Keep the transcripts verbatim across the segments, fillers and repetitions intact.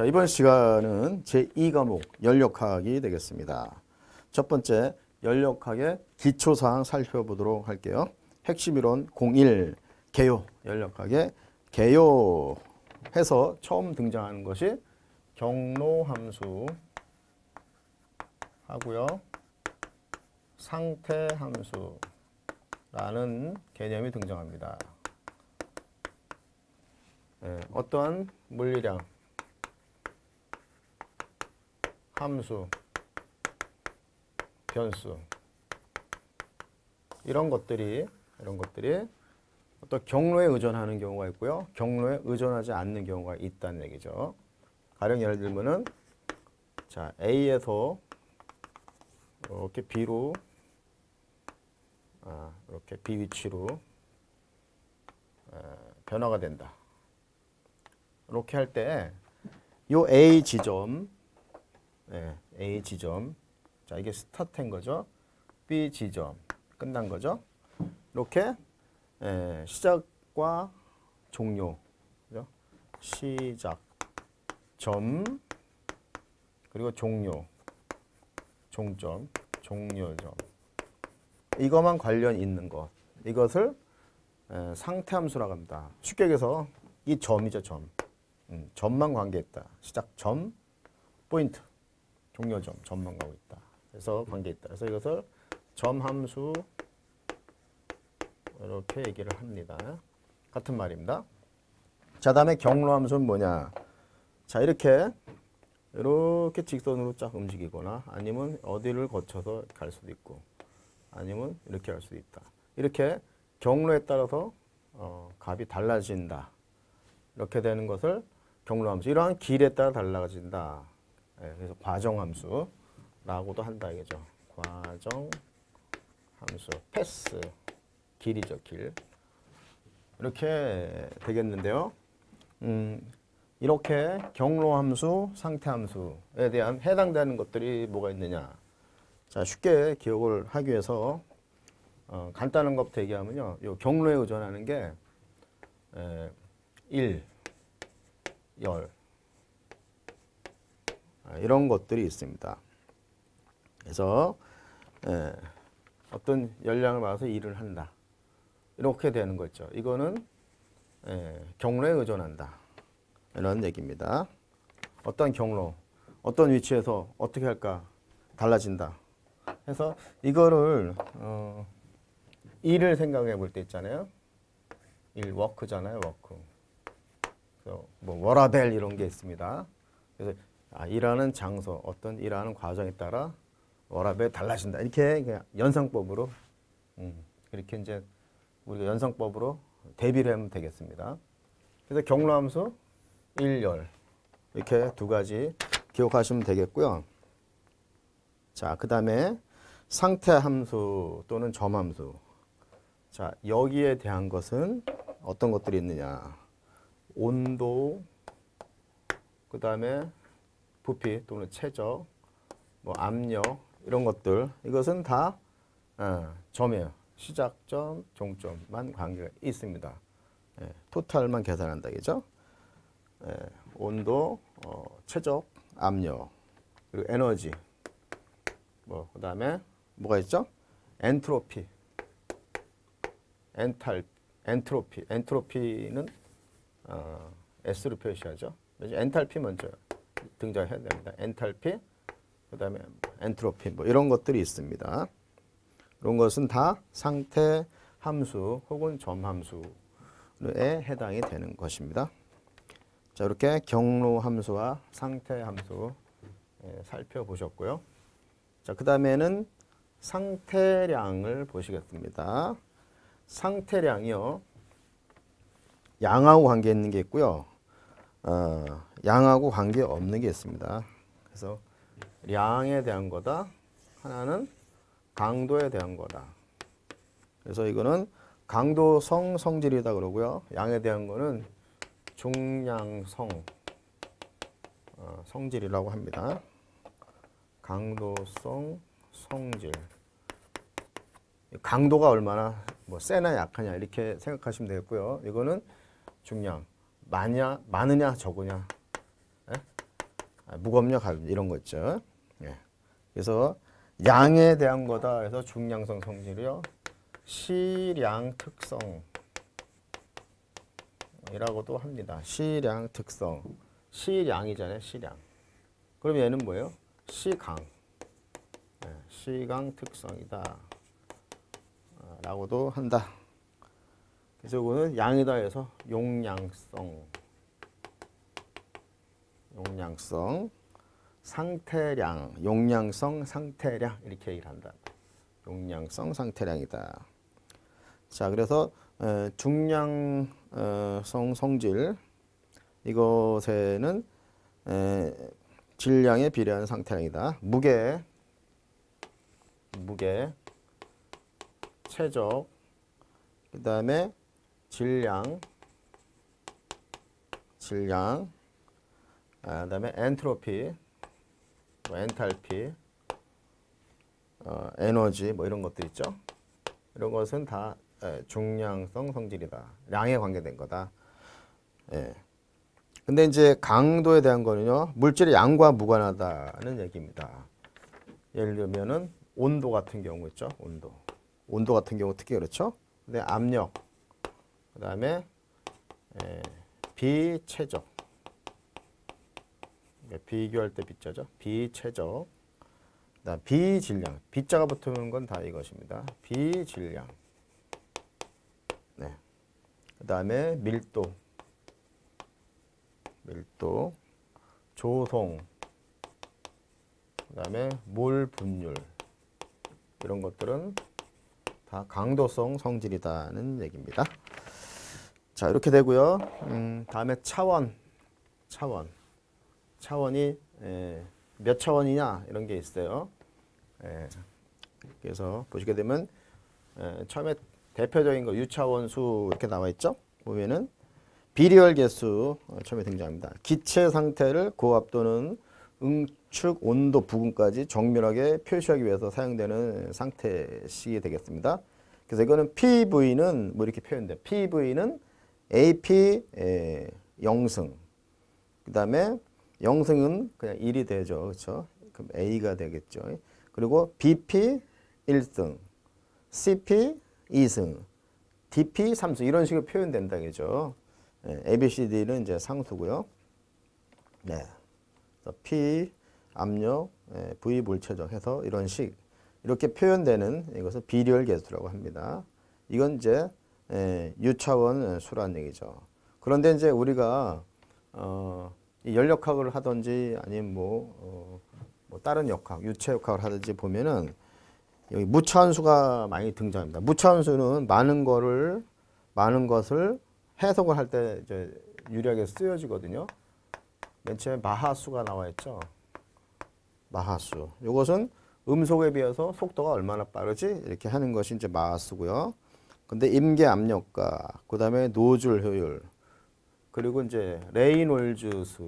자, 이번 시간은 제이 과목 연력학이 되겠습니다. 첫 번째 연력학의 기초사항 살펴보도록 할게요. 핵심 이론 공일 개요, 연력학의 개요 해서 처음 등장하는 것이 경로함수 하고요. 상태함수라는 개념이 등장합니다. 네, 어떠한 물리량, 함수, 변수 이런 것들이 이런 것들이 어떤 경로에 의존하는 경우가 있고요. 경로에 의존하지 않는 경우가 있다는 얘기죠. 가령 예를 들면은 자, A에서 이렇게 B로 아, 이렇게 B 위치로 에, 변화가 된다. 이렇게 할 때 이 A 지점 네, A 지점. 자, 이게 스타트인 거죠. B 지점. 끝난 거죠. 이렇게 예, 시작과 종료. 그죠? 시작, 점, 그리고 종료, 종점, 종료점. 이것만 관련 있는 것. 이것을 예, 상태함수라고 합니다. 쉽게 얘기해서 이 점이죠, 점. 음, 점만 관계있다. 시작, 점, 포인트. 종료점, 점만 가고 있다. 그래서 관계있다. 그래서 이것을 점함수 이렇게 얘기를 합니다. 같은 말입니다. 자, 다음에 경로함수는 뭐냐? 자, 이렇게 이렇게 직선으로 쫙 움직이거나 아니면 어디를 거쳐서 갈 수도 있고 아니면 이렇게 갈 수도 있다. 이렇게 경로에 따라서 어, 값이 달라진다. 이렇게 되는 것을 경로함수. 이러한 길에 따라 달라진다. 네, 그래서 과정함수라고도 한다 이거죠. 과정함수, 패스, 길이죠, 길. 이렇게 되겠는데요. 음, 이렇게 경로함수, 상태함수에 대한 해당되는 것들이 뭐가 있느냐. 자, 쉽게 기억을 하기 위해서 어, 간단한 것부터 얘기하면요. 요 경로에 의존하는 게 에, 일, 열 이런 것들이 있습니다. 그래서 에, 어떤 열량을 받아서 일을 한다. 이렇게 되는 거죠. 이거는 에, 경로에 의존한다. 이런 얘기입니다. 어떤 경로, 어떤 위치에서 어떻게 할까 달라진다. 그래서 이거를 어, 일을 생각해 볼 때 있잖아요. 일, 워크잖아요. 워크. 그래서 뭐 워라벨 이런 게 있습니다. 그래서 아, 일하는 장소, 어떤 일하는 과정에 따라 워라벨이 달라진다. 이렇게 그냥 연상법으로 음, 이렇게 이제 우리가 연상법으로 대비를 하면 되겠습니다. 그래서 경로함수 일, 열 이렇게 두 가지 기억하시면 되겠고요. 자, 그 다음에 상태함수 또는 점함수. 자, 여기에 대한 것은 어떤 것들이 있느냐. 온도, 그 다음에 부피 또는 최적, 뭐 압력 이런 것들 이것은 다 어, 점이에요. 시작점, 종점만 관계가 있습니다. 예, 토탈만 계산한다 이죠. 예, 온도, 어, 최적, 압력, 그리고 에너지, 뭐 그다음에 뭐가 있죠? 엔트로피, 엔탈, 엔트로피, 엔트로피는 어, S로 표시하죠. 엔탈피 먼저 등장해야 됩니다. 엔탈피, 그 다음에 엔트로피 뭐 이런 것들이 있습니다. 이런 것은 다 상태 함수 혹은 점 함수에 해당이 되는 것입니다. 자, 이렇게 경로 함수와 상태 함수 살펴보셨고요. 자, 그 다음에는 상태량을 보시겠습니다. 상태량이요. 양하고 관계 있는 게 있고요. 어, 양하고 관계 없는 게 있습니다. 그래서 량에 대한 거다. 하나는 강도에 대한 거다. 그래서 이거는 강도성 성질이다 그러고요. 양에 대한 거는 중량성 어, 성질이라고 합니다. 강도성 성질. 강도가 얼마나 뭐 세나 약하냐 이렇게 생각하시면 되겠고요. 이거는 중량. 많냐, 많으냐, 적으냐. 에? 무겁냐 가볍냐 이런 거 있죠. 예. 그래서 양에 대한 거다. 그래서 중량성 성질이요. 시량 특성 이라고도 합니다. 시량 특성. 시량이잖아요. 시량. 그럼 얘는 뭐예요? 시강. 네, 시강 특성이다. 라고도 한다. 그래서 이거는 양이다 해서 용량성. 용량성. 상태량. 용량성 상태량. 이렇게 얘기를 한다. 용량성 상태량이다. 자, 그래서 에, 중량성 성질. 이것에는 에, 질량에 비례하는 상태량이다. 무게, 무게, 체적, 그 다음에 질량, 질량, 아, 그 다음에 엔트로피, 뭐 엔탈피, 어, 에너지 뭐 이런 것들 있죠. 이런 것은 다 에, 중량성 성질이다. 량에 관계된 거다. 예. 근데 이제 강도에 대한 거는요, 물질의 양과 무관하다는 얘기입니다. 예를 들면은 온도 같은 경우 있죠, 온도. 온도 같은 경우 특히 그렇죠. 근데 압력, 그 다음에 비체적, 비교할 때 비자죠, 비체적, 그다음 비질량, 비자가 붙는 건 다 이것입니다. 비질량. 네. 그 다음에 밀도. 밀도, 조송, 그 다음에 몰 분율 이런 것들은 다 강도성 성질이다는 얘기입니다. 자, 이렇게 되고요. 음, 다음에 차원, 차원, 차원이 에, 몇 차원이냐 이런 게 있어요. 에, 그래서 보시게 되면 에, 처음에 대표적인 거 유차원수 이렇게 나와 있죠. 보면은 비리얼 개수 처음에 등장합니다. 기체 상태를 고압 또는 응축 온도 부근까지 정밀하게 표시하기 위해서 사용되는 상태식이 되겠습니다. 그래서 이거는 피브이는 뭐 이렇게 표현돼요. 피브이는 에이피 영승. 그 다음에 영승은 그냥 일이 되죠. 그렇죠? 그럼 A가 되겠죠. 그리고 비피 일승, 씨피 이승, 디피 삼승 이런 식으로 표현된다. 그죠? 네, A, B, C, D는 이제 상수고요. 네, P 압력, 네, V 물체적 해서 이런 식 이렇게 표현되는 이것을 비리얼 개수라고 합니다. 이건 이제 예, 유차원 수란 얘기죠. 그런데 이제 우리가 어, 이 연력학을 하든지 아니면 뭐, 어, 뭐 다른 역학, 유체 역학을 하든지 보면은 여기 무차원수가 많이 등장합니다. 무차원수는 많은 거를 많은 것을 해석을 할 때 이제 유리하게 쓰여지거든요. 맨 처음에 마하수가 나와 있죠. 마하수. 이것은 음속에 비해서 속도가 얼마나 빠르지? 이렇게 하는 것이 이제 마하수고요. 근데 임계 압력과 그 다음에 노즐 효율 그리고 이제 레이놀즈 수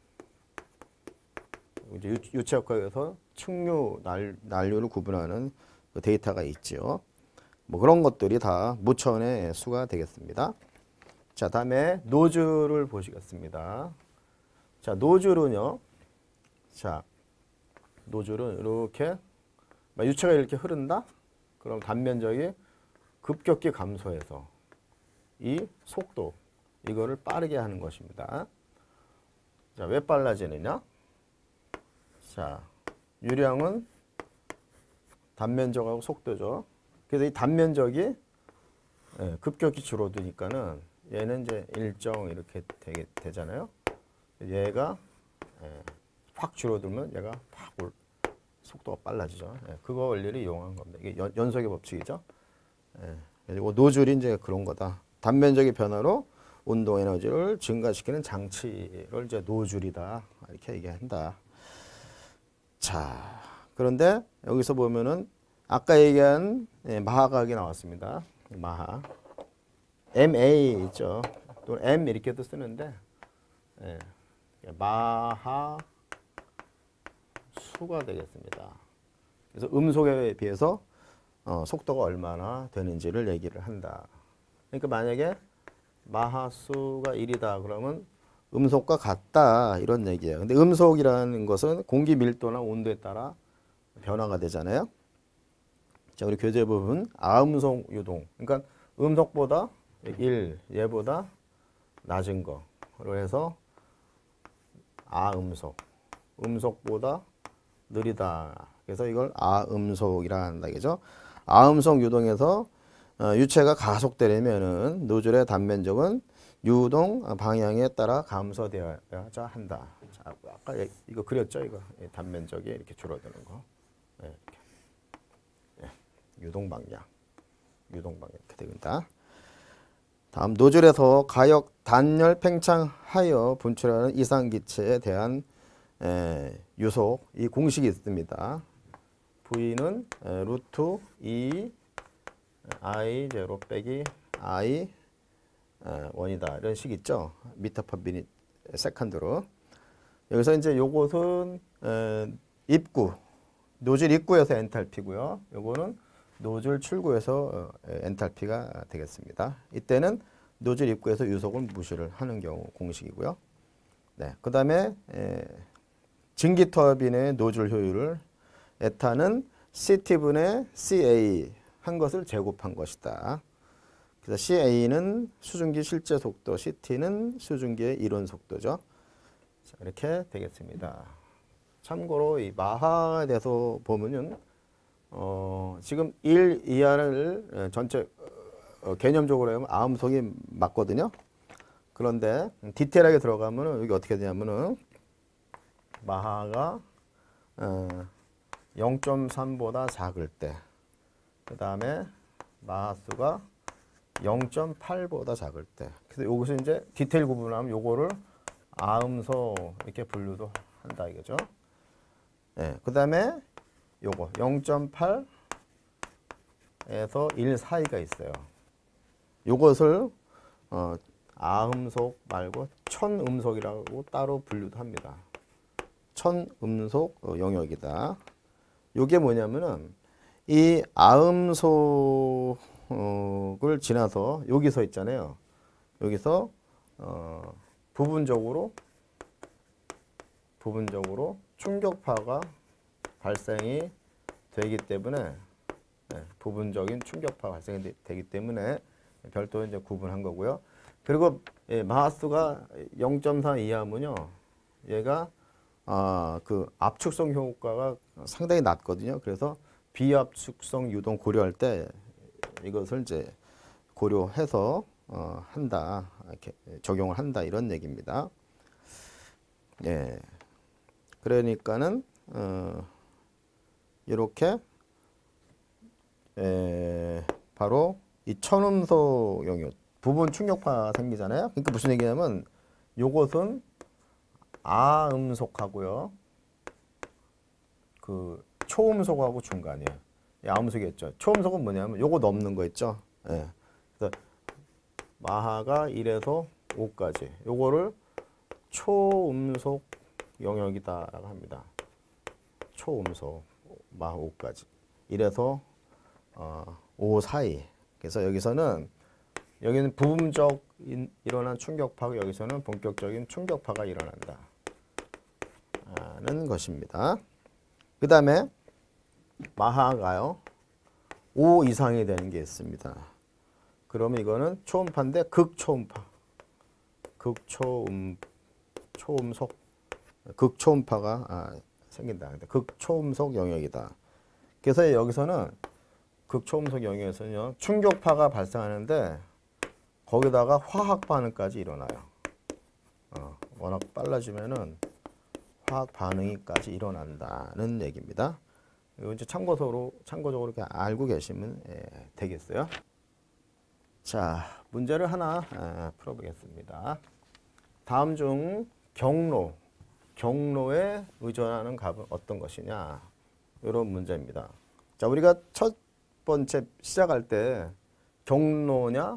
이제 유체역학에서 측류 날, 난류를 구분하는 그 데이터가 있죠. 뭐 그런 것들이 다 무차원의 수가 되겠습니다. 자, 다음에 노즐을 보시겠습니다. 자, 노즐은요. 자, 노즐은 이렇게 유체가 이렇게 흐른다. 그럼 단면적이 급격히 감소해서 이 속도 이거를 빠르게 하는 것입니다. 자, 왜 빨라지느냐? 자, 유량은 단면적하고 속도죠. 그래서 이 단면적이 급격히 줄어드니까는 얘는 이제 일정 이렇게 되게 되잖아요. 얘가 확 줄어들면 얘가 확 올, 속도가 빨라지죠. 그거 원리를 이용한 겁니다. 이게 연, 연속의 법칙이죠. 그리고 노즐이 이제 그런 거다. 단면적의 변화로 운동 에너지를 증가시키는 장치를 이제 노즐이다. 이렇게 얘기한다. 자, 그런데 여기서 보면은 아까 얘기한 마하각이 나왔습니다. 마하. 엠에이 있죠. 또 M 이렇게도 쓰는데 예, 마하 수가 되겠습니다. 그래서 음속에 비해서 어, 속도가 얼마나 되는지를 얘기를 한다. 그러니까 만약에 마하수가 일이다 그러면 음속과 같다 이런 얘기예요. 근데 음속이라는 것은 공기 밀도나 온도에 따라 변화가 되잖아요. 자, 우리 교재 부분 아음속 유동. 그러니까 음속보다 일, 얘보다 낮은 거로 해서 아음속. 음속보다 느리다. 그래서 이걸 아음속이라 한다. 그죠? 아음속 유동에서 어, 유체가 가속되려면은 노즐의 단면적은 유동 방향에 따라 감소되어야 한다. 자, 아까 이거 그렸죠? 이거 단면적이 이렇게 줄어드는 거. 네, 이렇게. 네, 유동 방향, 유동 방향 이렇게 됩니다. 다음 노즐에서 가역 단열 팽창하여 분출하는 이상기체에 대한 에, 유속 이 공식이 있습니다. V는 에, 루트 이 I 제로 빼기 I 원이다 이런 식 있죠. 미터 퍼 미닛 세컨드로. 여기서 이제 요것은 에, 입구 노즐 입구에서 엔탈피고요. 요거는 노즐 출구에서 어, 엔탈피가 되겠습니다. 이때는 노즐 입구에서 유속을 무시를 하는 경우 공식이고요. 네, 그 다음에 증기 터빈의 노즐 효율을 에타는 씨티분의 씨에이 한 것을 제곱한 것이다. 그래서 씨에이는 수증기 실제 속도, 씨티는 수증기의 이론 속도죠. 자, 이렇게 되겠습니다. 참고로 이 마하에 대해서 보면은 어, 지금 일 이하를 전체 어, 개념적으로 하면 아음속이 맞거든요. 그런데 디테일하게 들어가면은 여기 어떻게 되냐면은 마하가 어, 영 점 삼보다 작을 때, 그 다음에 마하수가 영 점 팔보다 작을 때. 그래서 여기서 이제 디테일 구분하면 요거를 아음소 이렇게 분류도 한다 이거죠. 예, 그 다음에 요거 영 점 팔에서 일 사이가 있어요. 요것을 어, 아음속 말고 천음속이라고 따로 분류도 합니다. 천음속 영역이다. 요게 뭐냐면은 이 아음속을 지나서 여기서 있잖아요. 여기서 어, 부분적으로 부분적으로 충격파가 발생이 되기 때문에 네, 부분적인 충격파 발생이 되기 때문에 별도로 이제 구분한 거고요. 그리고 예, 마하수가 영 점 사 이하면요, 얘가 아, 그 압축성 효과가 상당히 낮거든요. 그래서 비압축성 유동 고려할 때 이것을 이제 고려해서 어, 한다, 이렇게 적용을 한다 이런 얘기입니다. 예, 그러니까는 어, 이렇게 에, 바로 이 천음속 영역 부분 충격파 생기잖아요. 그러니까 무슨 얘기냐면 요것은 아음속하고요, 그 초음속하고 중간이에요. 아음속이었죠. 초음속은 뭐냐면 요거 넘는 거 있죠. 예. 그래서 마하가 일에서 오까지 요거를 초음속 영역이다라고 합니다. 초음속 마하 오까지 일에서 어, 오 사이. 그래서 여기서는 여기는 부분적 인, 일어난 충격파고 여기서는 본격적인 충격파가 일어난다 하는 것입니다. 그 다음에 마하가요 오 이상이 되는 게 있습니다. 그러면 이거는 초음파인데 극초음파, 극초음 초음속 극초음파가 아, 생긴다. 극초음속 영역이다. 그래서 여기서는 극초음속 영역에서는요 충격파가 발생하는데 거기다가 화학 반응까지 일어나요. 어, 워낙 빨라지면은 화학 반응이까지 일어난다는 얘기입니다. 이거 이제 참고서로 참고적으로 이렇게 알고 계시면 예, 되겠어요. 자, 문제를 하나 아, 풀어보겠습니다. 다음 중 경로, 경로에 의존하는 값은 어떤 것이냐? 이런 문제입니다. 자, 우리가 첫 번째 시작할 때 경로냐,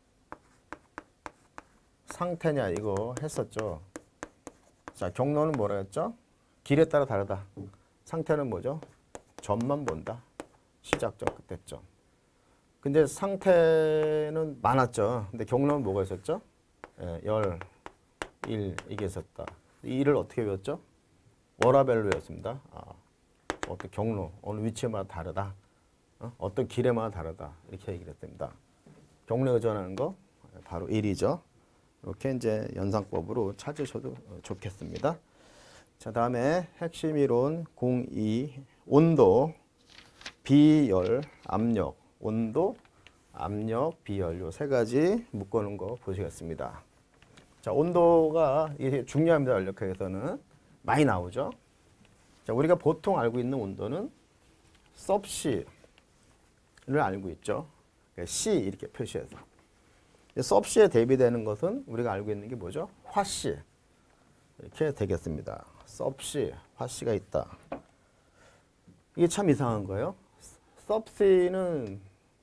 상태냐 이거 했었죠. 자, 경로는 뭐라 했죠? 길에 따라 다르다. 상태는 뭐죠? 점만 본다. 시작점, 끝대점. 근데 상태는 많았죠. 근데 경로는 뭐가 있었죠? 예, 열, 일 이게 있었다. 이 일을 어떻게 배웠죠? 워라밸로 였습니다. 아, 어떤 경로, 어느 위치마다 다르다. 어? 어떤 길에마다 다르다. 이렇게 얘기를 했습니다. 경로에 의존하는 거 바로 일이죠. 이렇게 이제 연상법으로 찾으셔도 좋겠습니다. 자, 다음에 핵심 이론 공이 온도, 비열, 압력, 온도, 압력, 비열 요 세 가지 묶어놓은 거 보시겠습니다. 자, 온도가 이게 중요합니다. 연력학에서는 많이 나오죠. 자, 우리가 보통 알고 있는 온도는 섭씨를 알고 있죠. C 이렇게 표시해서. 섭씨에 대비되는 것은 우리가 알고 있는 게 뭐죠? 화씨 이렇게 되겠습니다. 섭씨, 화씨가 있다. 이게 참 이상한 거예요. 섭씨는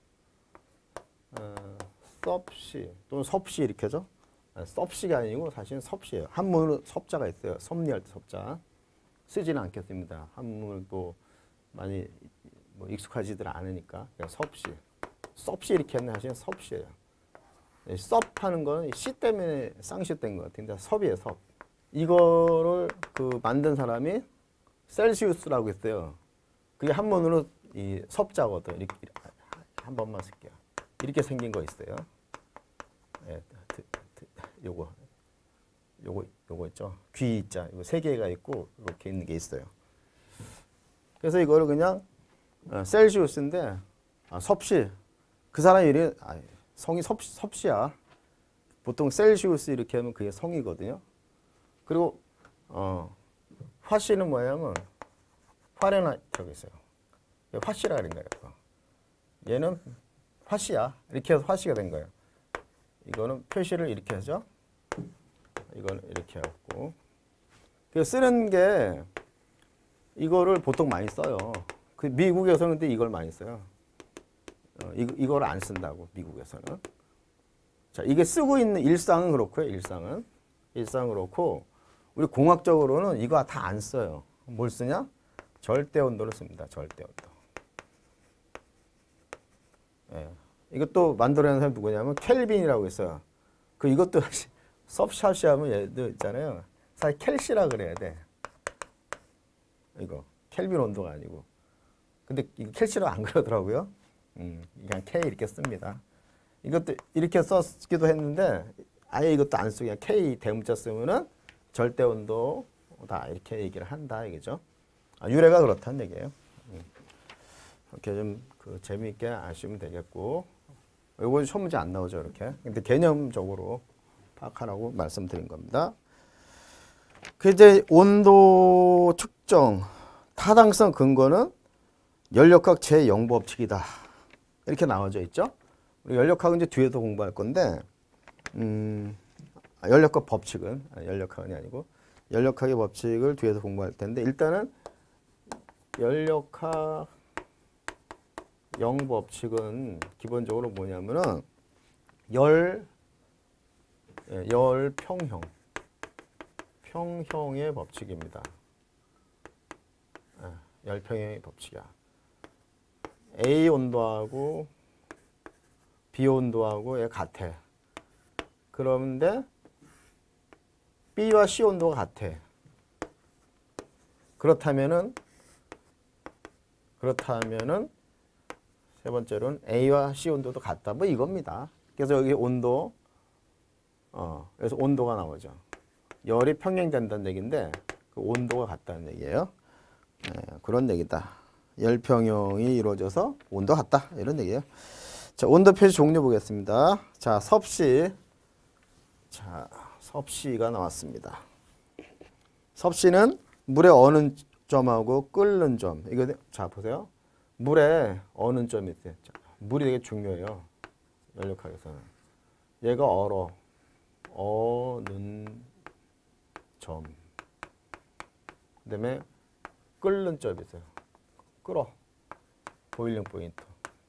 어, 섭씨 또는 섭씨 이렇게 하죠. 섭씨가 아니고 사실은 섭씨예요. 한문으로 섭자가 있어요. 섭리할 때 섭자. 쓰지는 않겠습니다. 한문을 또 많이 뭐 익숙하지들 않으니까 그냥 섭씨. 섭씨 이렇게 했는데 사실은 섭씨예요. 섭하는 거는 씨 때문에 쌍시된 것 같은데 섭이에요. 섭. 이거를 그 만든 사람이 셀시우스라고 했어요. 그게 한문으로 이 섭자거든. 이렇게 한 번만 쓸게요. 이렇게 생긴 거 있어요. 예, 요거, 요거, 요거 있죠. 귀자, 이거 세 개가 있고 이렇게 있는 게 있어요. 그래서 이거를 그냥 어, 셀시우스인데 아, 섭씨. 그 사람 이름이 아, 성이 섭, 섭씨야. 보통 셀시우스 이렇게 하면 그게 성이거든요. 그리고 어, 화씨는 뭐냐면 파렌하이트라고 있어요. 화씨라 그런 거예요. 얘는 화씨야. 이렇게 해서 화씨가 된 거예요. 이거는 표시를 이렇게 하죠. 이거는 이렇게 하고. 그 쓰는 게 이거를 보통 많이 써요. 그 미국에서는 근데 이걸 많이 써요. 어, 이, 이걸 안 쓴다고 미국에서는. 자, 이게 쓰고 있는 일상은 그렇고요. 일상은 일상은 그렇고 우리 공학적으로는 이거 다 안 써요. 뭘 쓰냐? 절대 온도를 씁니다. 절대 온도. 예. 이것도 만들어낸 사람이 누구냐면 켈빈이라고 있어요. 그 이것도 섭샤시 하면 얘도 있잖아요. 사실 켈시라 그래야 돼. 이거 켈빈 온도가 아니고. 근데 이거 켈시로 안 그러더라고요. 음, 그냥 K 이렇게 씁니다. 이것도 이렇게 썼기도 했는데 아예 이것도 안 쓰고 그냥 K 대문자 쓰면은 절대 온도다 이렇게 얘기를 한다 이거죠. 아, 유래가 그렇다는 얘기예요. 음. 이렇게 좀 그 재미있게 아시면 되겠고. 이건 시험 문제 안 나오죠, 이렇게. 근데 개념적으로 파악하라고 말씀드린 겁니다. 그 이제 온도 측정 타당성 근거는 연력학 제영 법칙이다. 이렇게 나와져 있죠. 우리 연력학은 이제 뒤에서 공부할 건데, 음, 연력학 법칙은 아니, 연력학이 아니고 연력학의 법칙을 뒤에서 공부할 텐데 일단은 연력학 영 법칙은 기본적으로 뭐냐면은 열, 열 평형, 평형의 법칙입니다. 열 평형의 법칙이야. A 온도하고 B 온도하고 얘 같아. 그런데 B와 C 온도가 같아. 그렇다면은 그렇다면은 세 번째로는 A와 C 온도도 같다. 뭐 이겁니다. 그래서 여기 온도, 어, 그래서 온도가 나오죠. 열이 평행된다는 얘기인데 그 온도가 같다는 얘기예요. 네, 그런 얘기다. 열 평형이 이루어져서 온도가 같다. 이런 얘기예요. 자, 온도 표시 종류 보겠습니다. 자, 섭씨. 자, 섭씨가 나왔습니다. 섭씨는 물에 어는 점하고 끓는 점. 이거 자 보세요. 물에 어는 점이 있어요. 자, 물이 되게 중요해요. 연력학에서는. 얘가 얼어. 어는 점. 그다음에 끓는 점이 있어요. 끓어. 보일링 포인트.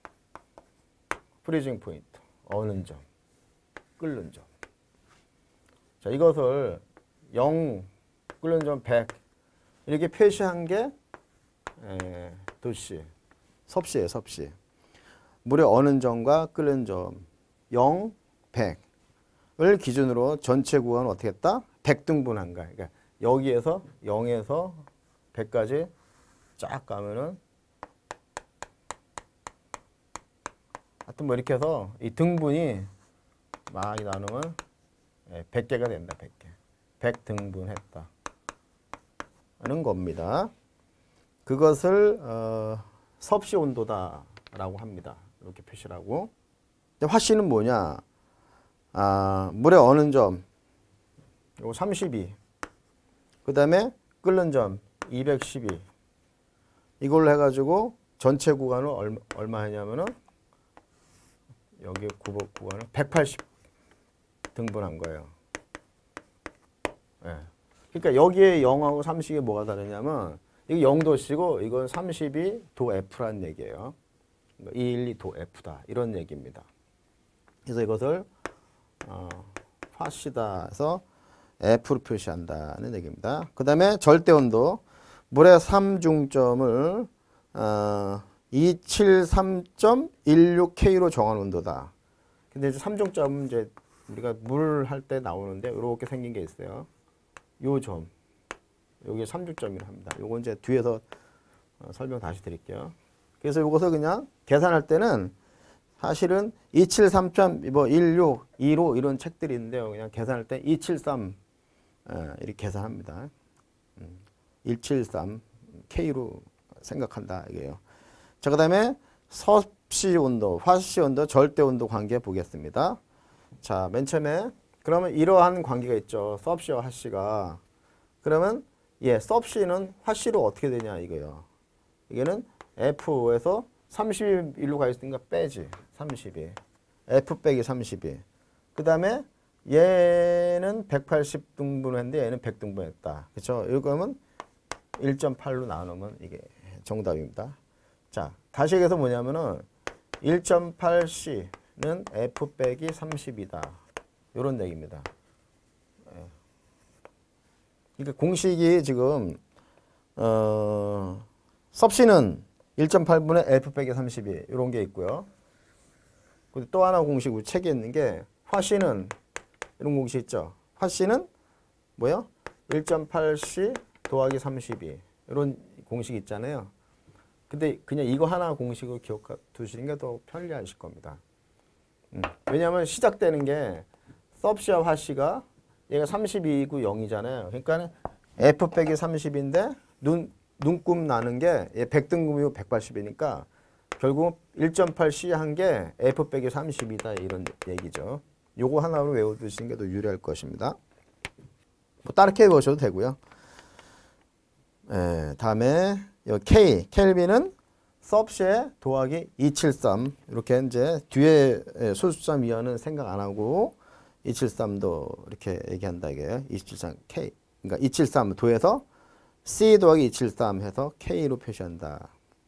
프리징 포인트. 어는 점. 끓는 점. 자, 이것을 영, 끓는 점 백 이렇게 표시한 게 에, 도시. 섭씨예요, 섭씨. 물의 어는 점과 끓는 점 영, 백을 기준으로 전체 구간을 어떻게 했다? 백 등분한가. 그러니까 여기에서 영에서 백까지 쫙 가면은 하여튼 뭐 이렇게 해서 이 등분이 막 나누면 백 개가 된다. 백 개. 백 등분했다. 하는 겁니다. 그것을 어, 섭씨 온도다라고 합니다. 이렇게 표시를 하고. 화씨는 뭐냐? 아, 물의 어는 점 요거 삼십이. 그 다음에 끓는 점 이백십이. 이걸로 해가지고 전체 구간을 얼마, 얼마 하냐면은 여기 구간을 백팔십 등분한 거예요. 예. 그러니까 여기에 영하고 삼십이 뭐가 다르냐면 이게 영도씨고 이건 삼십이 도 F라는 얘기예요. 이백십이 도 F다. 이런 얘기입니다. 그래서 이것을 어, 화씨다 해서 F로 표시한다는 얘기입니다. 그 다음에 절대온도 물의 삼중점을 어, 이백칠십삼 점 일육 케이로 정한 온도다. 근데 이제 삼중점은 이제 우리가 물 할 때 나오는데 이렇게 생긴 게 있어요. 요 점. 여기 삼중점이라 합니다. 요거 이제 뒤에서 어, 설명 다시 드릴게요. 그래서 이것을 그냥 계산할 때는 사실은 이백칠십삼 점 일육, 이십오 이런 책들이 있는데요. 그냥 계산할 때 이백칠십삼 어, 이렇게 계산합니다. 음, 이백칠십삼 케이로 생각한다 이게요. 자, 그 다음에 섭씨 온도, 화씨 온도, 절대 온도 관계 보겠습니다. 자, 맨 처음에 그러면 이러한 관계가 있죠. 섭씨와 화씨가. 그러면 예, 섭씨는 화씨로 어떻게 되냐 이거예요. 이게는 F에서 삼십일로 가 있으니까 빼지. 삼십이. F 빼기 삼십이. 그 다음에 얘는 백팔십 등분했는데 얘는 백 등분했다. 그렇죠? 이거면 일 점 팔로 나누면 이게 정답입니다. 자, 다시 얘기해서 뭐냐면은 일 점 팔 씨는 F 빼기 삼십이다. 이런 얘기입니다. 그러니까 공식이 지금 어, 섭씨는 일 점 팔 분의 F 빼기 삼십이 이런 게 있고요. 그리고 또 하나 공식 우리 책에 있는 게 화씨는 이런 공식 있죠. 화씨는 뭐요? 일 점 팔 씨 더하기 삼십이 이런 공식이 있잖아요. 근데 그냥 이거 하나 공식을 기억 두시는 게 더 편리하실 겁니다. 음. 왜냐하면 시작되는 게 섭씨와 화씨가 얘가 삼십이이고 영이잖아요. 그러니까 F 빼기 삼십인데 눈, 눈금 나는 게 얘 백 등분이고 백팔십이니까 결국 일 점 팔 씨 한 게 F 빼기 삼십이다 이런 얘기죠. 요거 하나로 외워두시는 게 더 유리할 것입니다. 뭐 다르게 외우셔도 되고요. 예, 다음에 요 K, 켈빈은 섭씨에 더하기 이백칠십삼 이렇게 이제 뒤에 소수점 이하는 생각 안 하고 이백칠십삼도 이렇게 얘기한다 이게 이백칠십삼 K 그러니까 이백칠십삼 도에서 C 더하기 이백칠십삼 해서 K로 표시한다.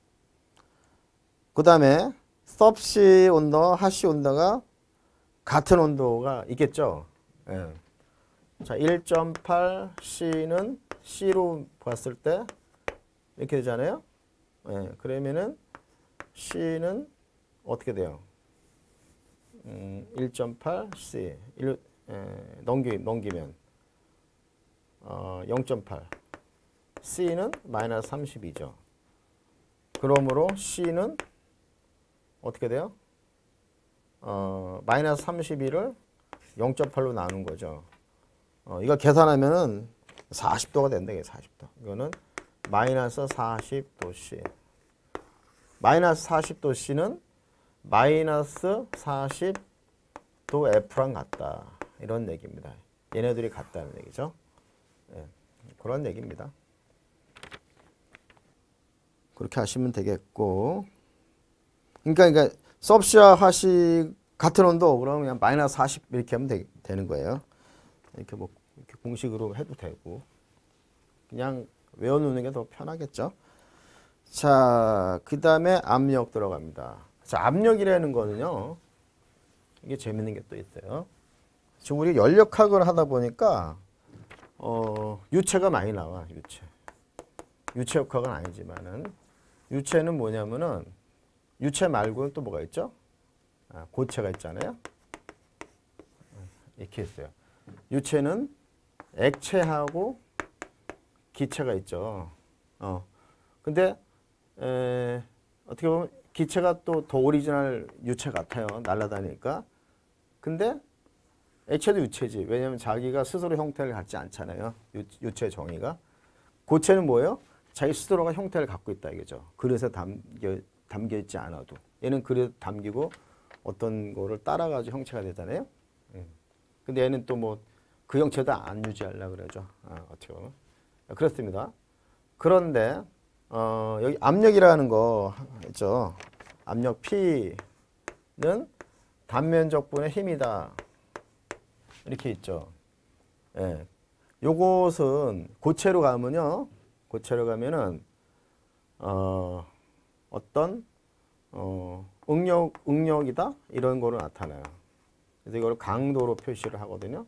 그 다음에 섭씨 온도, 하씨 온도가 같은 온도가 있겠죠. 예. 자, 일 점 팔 씨는 C로 봤을 때 이렇게 되잖아요. 예, 그러면은 C는 어떻게 돼요? 음, 일 점 팔 씨 일, 에, 넘기, 넘기면 어, 영 점 팔 C는 마이너스 삼십이죠. 그러므로 C는 어떻게 돼요? 어, 마이너스 삼십이를 영 점 팔로 나눈 거죠. 어, 이거 계산하면은 사십 도가 된다. 이게 사십 도. 이거는 마이너스 사십 도 C. 마이너스 사십 도 C는 마이너스 사십 도 F랑 같다. 이런 얘기입니다. 얘네들이 같다는 얘기죠. 예, 그런 얘기입니다. 그렇게 하시면 되겠고. 그러니까, 그러니까 섭씨와 화씨 같은 온도 그러면 그냥 마이너스 사십 이렇게 하면 되, 되는 거예요. 이렇게 뭐 이렇게 공식으로 해도 되고 그냥 외워놓는 게 더 편하겠죠. 자, 그 다음에 압력 들어갑니다. 자, 압력이라는 거는요. 이게 재밌는 게 또 있어요. 지금 우리 연력학을 하다 보니까 어, 유체가 많이 나와. 유체. 유체역학은 아니지만은 유체는 뭐냐면은 유체 말고는 또 뭐가 있죠? 아, 고체가 있잖아요. 이렇게 있어요. 유체는 액체하고 기체가 있죠. 어. 근데 에, 어떻게 보면 기체가 또 더 오리지널 유체 같아요. 날아다니니까. 근데 액체도 유체지. 왜냐하면 자기가 스스로 형태를 갖지 않잖아요. 유, 유체 정의가. 고체는 뭐예요? 자기 스스로가 형태를 갖고 있다 이거죠. 그릇에 담겨, 담겨 있지 않아도. 얘는 그릇 담기고 어떤 거를 따라가지고 형체가 되잖아요. 음. 근데 얘는 또 뭐 그 형체도 안 유지하려고 그러죠. 아, 어떻게 보면. 그렇습니다. 그런데 어, 여기 압력이라는 거 있죠. 압력 P는 단면적분의 힘이다. 이렇게 있죠. 예. 요것은 고체로 가면요. 고체로 가면은 어, 어떤 어, 응력, 응력이다? 이런 거로 나타나요. 그래서 이걸 강도로 표시를 하거든요.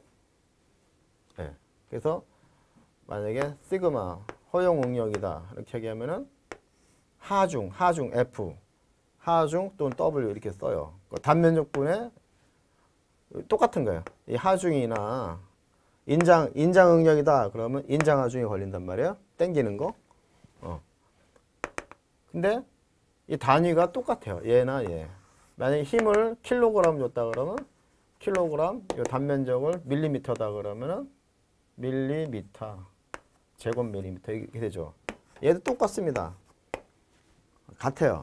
예. 그래서 만약에 시그마 허용 응력이다 이렇게 얘기하면은 하중, 하중 F, 하중 또는 W 이렇게 써요. 단면적분에 똑같은 거예요. 이 하중이나 인장 인장 응력이다 그러면 인장 하중이 걸린단 말이에요. 땡기는 거. 어. 근데 이 단위가 똑같아요. 얘나 얘. 만약에 힘을 킬로그램 줬다 그러면 킬로그램 이 단면적을 밀리미터다 그러면은 밀리미터 제곱 밀리미터 이렇게 되죠. 얘도 똑같습니다. 같아요.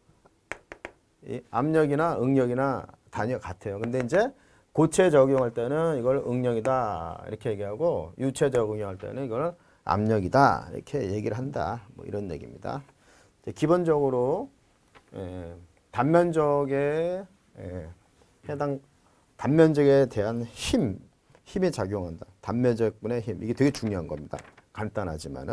이 압력이나 응력이나 단위가 같아요. 근데 이제 고체 적용할 때는 이걸 응력이다 이렇게 얘기하고 유체 적용할 때는 이걸 압력이다 이렇게 얘기를 한다. 뭐 이런 얘기입니다. 기본적으로 에, 단면적에 에, 해당 단면적에 대한 힘, 힘이 작용한다. 단면적분의 힘 이게 되게 중요한 겁니다. 간단하지만은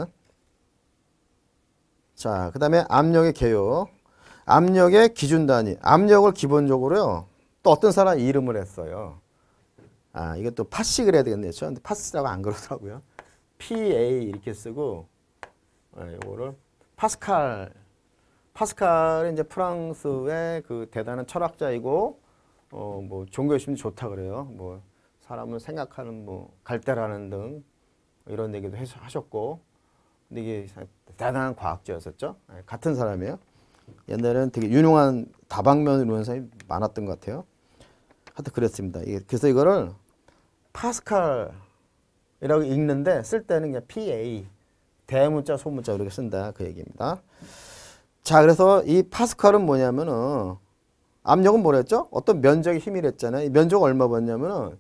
자, 그 다음에 압력의 개요. 압력의 기준 단위. 압력을 기본적으로요. 또 어떤 사람 이름을 했어요. 아, 이게 또 파식을 해야 되겠네요. 근데 파스라고 안 그러더라고요. 피에이 이렇게 쓰고, 네, 이거를 파스칼. 파스칼은 이제 프랑스의 그 대단한 철학자이고, 어, 뭐 종교심이 좋다 그래요. 뭐 사람을 생각하는 뭐 갈대라는 등 이런 얘기도 하셨고, 근데 이게 대단한 과학자였었죠. 네, 같은 사람이에요. 옛날에는 되게 유능한 다방면을 이루는 사람이 많았던 것 같아요. 하여튼 그랬습니다. 그래서 이거를 파스칼이라고 읽는데 쓸 때는 그냥 피에이 대문자 소문자 이렇게 쓴다 그 얘기입니다. 자, 그래서 이 파스칼은 뭐냐면은 압력은 뭐랬죠? 어떤 면적의 힘이랬잖아요. 이 면적 얼마 봤냐면은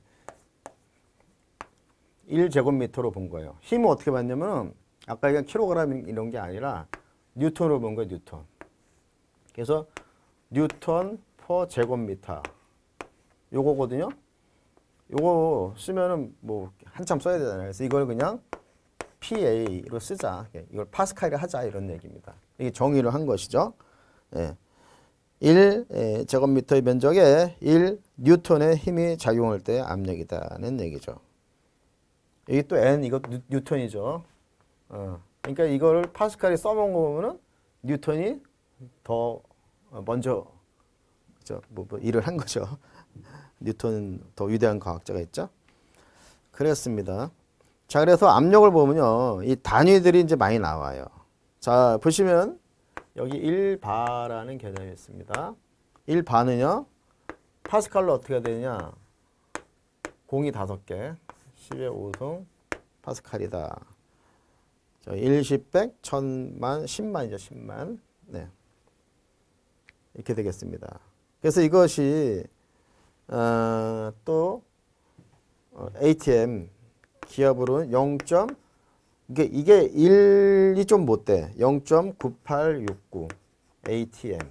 일 제곱미터로 본 거예요. 힘은 어떻게 봤냐면은 아까 이게 킬로그램 이런 게 아니라 뉴턴으로 본 거예요. 뉴턴. 그래서 뉴턴 퍼 제곱미터 요거거든요. 요거 쓰면은 뭐 한참 써야 되잖아요. 그래서 이걸 그냥 피에이로 쓰자. 이걸 파스칼이라 하자 이런 얘기입니다. 이게 정의를 한 것이죠. 예. 일 제곱미터의 면적에 일 뉴턴의 힘이 작용할 때 압력이다는 얘기죠. 여기 또 N 이거 뉴, 뉴턴이죠. 어. 그러니까 이거를 파스칼이 써먹은 거 보면은 뉴턴이 더 먼저 그죠? 뭐, 뭐 일을 한 거죠. 뉴턴은 더 위대한 과학자가 있죠. 그랬습니다. 자, 그래서 압력을 보면요, 이 단위들이 이제 많이 나와요. 자, 보시면 여기 일 바라는 개념이 있습니다. 일 바는요, 파스칼로 어떻게 되냐? 공이 다섯 개, 십의 오승 파스칼이다. 자, 일, 십, 백, 천만, 십만이죠, 십만. 네. 이렇게 되겠습니다. 그래서 이것이 어, 또 어, 에이티엠 기압으로는 영. 이게 이게 일이 좀 못 돼. 영 점 구팔육구 에이티엠과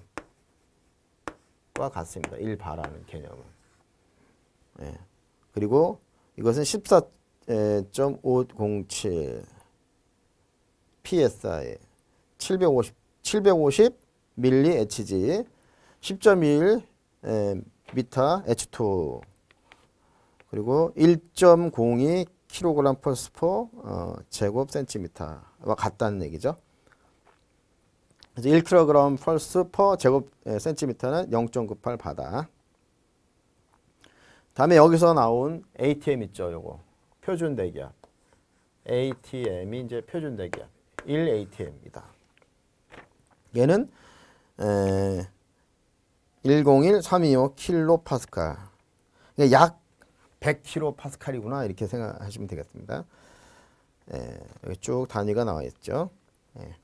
같습니다. 일 바라는 개념은. 네. 그리고 이것은 십사 점 오공칠 피에스아이 칠백오십, 칠백오십 밀리 에이치지 십 점 이일 미터 에이치 투 그리고 일 점 공이 킬로그램 퍼스포 어, 제곱 센티미터와 같다는 얘기죠. 그래서 일 킬로그램 펄스 퍼 제곱 센티미터는 영 점 구팔 바다. 다음에 여기서 나온 에이티엠 있죠, 요거. 표준 대기압. 에이티엠이 이제 표준 대기압. 일 에이티엠입니다. 얘는 에, 백일 삼백이십오 킬로파스칼. 약 백 킬로파스칼이구나 이렇게 생각하시면 되겠습니다. 예, 여기 쭉 단위가 나와 있죠. 예.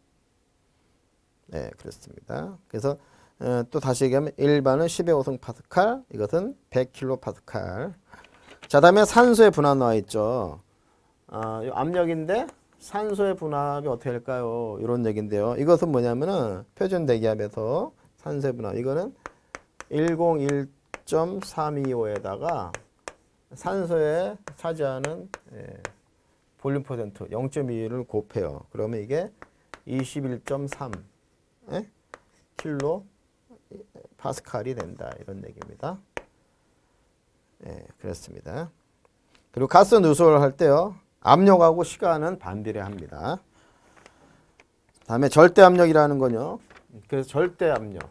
네, 그렇습니다. 그래서 어, 또 다시 얘기하면 일반은 십의 오 승 파스칼, 이것은 백 킬로파스칼. 자, 다음에 산소의 분압 나와 있죠. 아, 이 압력인데 산소의 분압이 어떻게 될까요? 이런 얘기인데요. 이것은 뭐냐면은 표준 대기압에서 산소의 분압. 이거는 백일 점 삼이오에다가 산소에 차지하는 예, 볼륨 퍼센트 영 점 이를 곱해요. 그러면 이게 이십일 점 삼 예? 킬로 파스칼이 된다. 이런 얘기입니다. 예, 그렇습니다. 그리고 가스 누설을 할 때요. 압력하고 시간은 반비례합니다. 다음에 절대 압력이라는 건요. 그래서 절대 압력.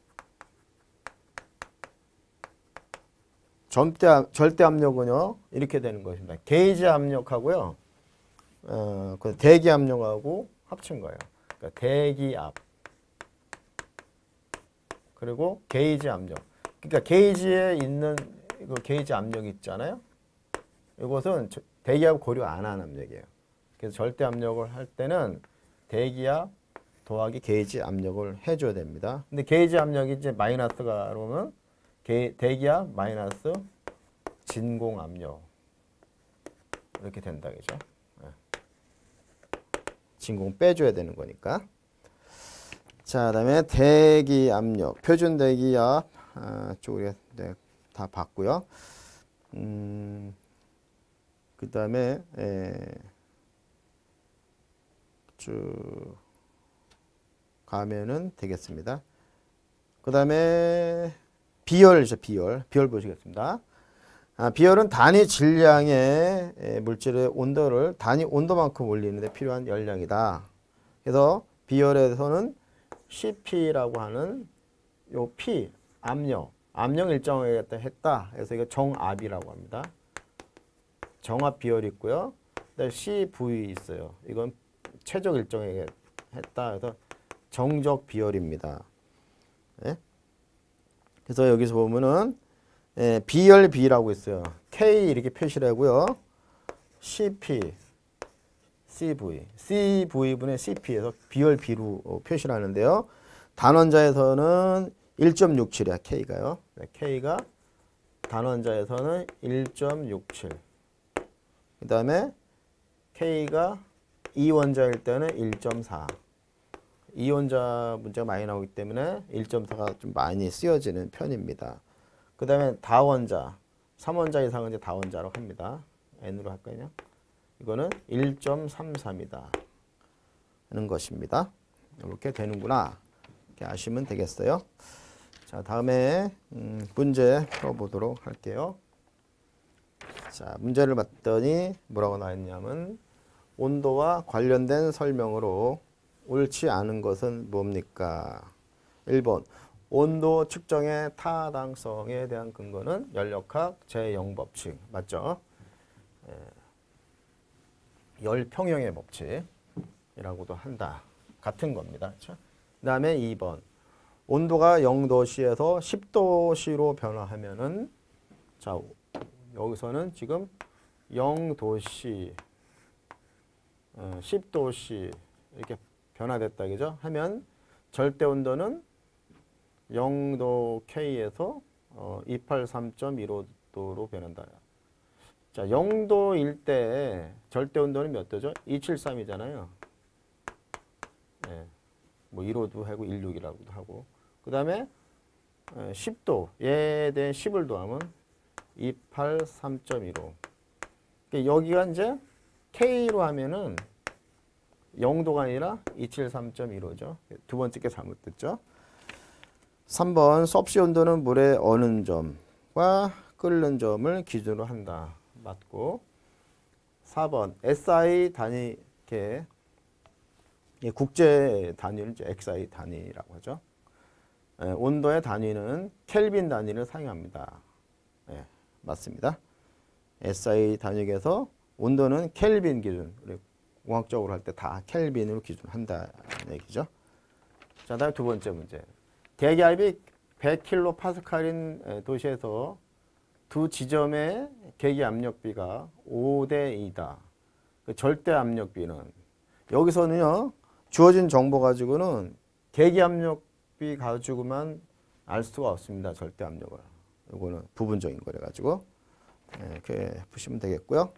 절대, 절대 압력은요. 이렇게 되는 것입니다. 게이지 압력하고요. 어, 그 대기 압력하고 합친 거예요. 그러니까 대기압. 그리고 게이지 압력. 그러니까 게이지에 있는 그 게이지 압력이 있잖아요. 이것은 대기압 고려 안 한 압력이에요. 그래서 절대 압력을 할 때는 대기압 더하기 게이지 압력을 해줘야 됩니다. 근데 게이지 압력이 이제 마이너스가 그러면 대기압 마이너스 진공 압력 이렇게 된다, 그죠? 진공 빼줘야 되는 거니까. 자, 그다음에 대기 압력, 표준 대기압 아, 쪽에 네, 다 봤고요. 음, 그다음에 에, 쭉 가면은 되겠습니다. 그다음에 비열이죠, 비열. 비열 보시겠습니다. 아, 비열은 단위 질량의 에, 물질의 온도를 단위 온도만큼 올리는데 필요한 열량이다. 그래서 비열에서는 씨피라고 하는 요 P, 압력, 압력 일정을 했다. 그래서 이거 정압이라고 합니다. 정압 비열이 있고요. 그다음에 씨브이 있어요. 이건 최적 일정에 했다. 그래서 정적 비열입니다. 네? 그래서 여기서 보면은 예, 비열 B라고 있어요. K 이렇게 표시를 하고요. 씨피, 씨브이, 씨브이분의 씨피에서 비열 B로 표시를 하는데요. 단원자에서는 일 점 육칠이야, K가요. 네, K가 단원자에서는 일 점 육칠. 그 다음에 K가 이원자일 때는 일 점 사. 이원자 문제가 많이 나오기 때문에 일 점 사가 좀 많이 쓰여지는 편입니다. 그 다음에 다원자, 삼원자 이상은 이제 다원자라고 합니다. N으로 할까요? 이거는 일 점 삼삼이다. 하는 것입니다. 이렇게 되는구나. 이렇게 아시면 되겠어요. 자, 다음에 음, 문제 풀어보도록 할게요. 자, 문제를 봤더니 뭐라고 나왔냐면 온도와 관련된 설명으로 옳지 않은 것은 뭡니까? 일 번 온도 측정의 타당성에 대한 근거는 연력학 제영 법칙 맞죠? 예, 열평형의 법칙이라고도 한다. 같은 겁니다. 그렇죠? 그 다음에 이 번 온도가 영도씨에서 십도씨로 변화하면은 자 여기서는 지금 영도씨, 어, 십도씨 이렇게 변화됐다 그죠? 하면 절대 온도는 영도 K에서 어, 이백팔십삼 점 일오도로 변한다. 자, 영도일 때 절대 온도는 몇 도죠? 이백칠십삼이잖아요. 네. 뭐 일오도 하고 십육이라고도 하고. 그 다음에 십 도, 얘에 대해 십을 더하면 이백팔십삼 점 일오. 그러니까 여기가 이제 K로 하면은 영도가 아니라 이백칠십삼 점 일오죠. 두 번째 게 잘못됐죠. 삼 번 섭씨 온도는 물의 어는 점과 끓는 점을 기준으로 한다. 맞고. 사 번 에스아이 단위 이렇게 국제 단위를 이제 엑스아이 단위라고 하죠. 예, 온도의 단위는 켈빈 단위를 사용합니다. 예, 맞습니다. 에스아이 단위에서 온도는 켈빈 기준. 공학적으로 할 때 다 켈빈으로 기준한다는 얘기죠. 자, 다음 두 번째 문제. 대기압이 백 킬로파스칼인 도시에서 두 지점의 계기 압력비가 오 대 이다. 그 절대 압력비는 여기서는요. 주어진 정보 가지고는 계기 압력비 가지고만 알 수가 없습니다. 절대 압력을. 이거는 부분적인 거래 가지고 네, 이렇게 보시면 되겠고요.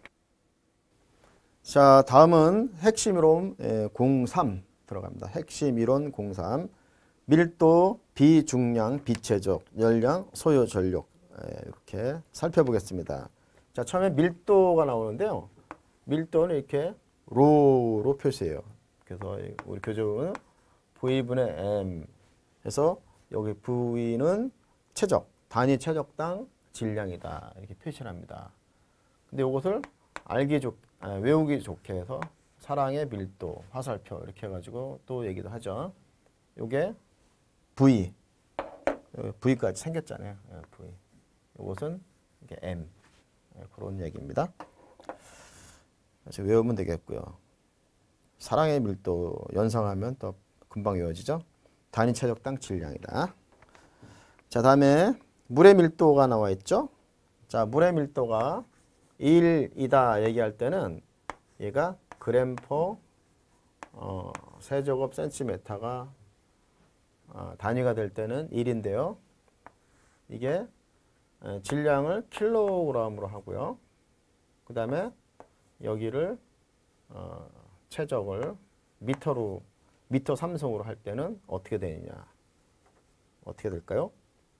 자, 다음은 핵심 이론 공삼 들어갑니다. 핵심 이론 공삼. 밀도, 비중량, 비체적, 열량, 소요 전력 이렇게 살펴보겠습니다. 자, 처음에 밀도가 나오는데요. 밀도는 이렇게 로로 표시해요. 그래서 우리 교재로는 V분의 M 해서 여기 V는 체적, 단위 체적당 질량이다. 이렇게 표시를 합니다. 근데 이것을 알기 좋, 아니, 외우기 좋게 해서 사랑의 밀도, 화살표 이렇게 해가지고 또 얘기도 하죠. 요게 V, V까지 생겼잖아요. V. 이것은 이게 M. 그런 얘기입니다. 그래서 외우면 되겠고요. 사랑의 밀도 연상하면 또 금방 외워지죠. 단위 체적당 질량이다. 자, 다음에 물의 밀도가 나와 있죠. 자, 물의 밀도가 일이다 얘기할 때는 얘가 그램 퍼 어, 세제곱 센티미터가 어, 단위가 될 때는 일인데요. 이게 에, 질량을 킬로그램으로 하고요. 그 다음에 여기를 어, 최적을 미터로 미터 삼성으로 할 때는 어떻게 되느냐? 어떻게 될까요?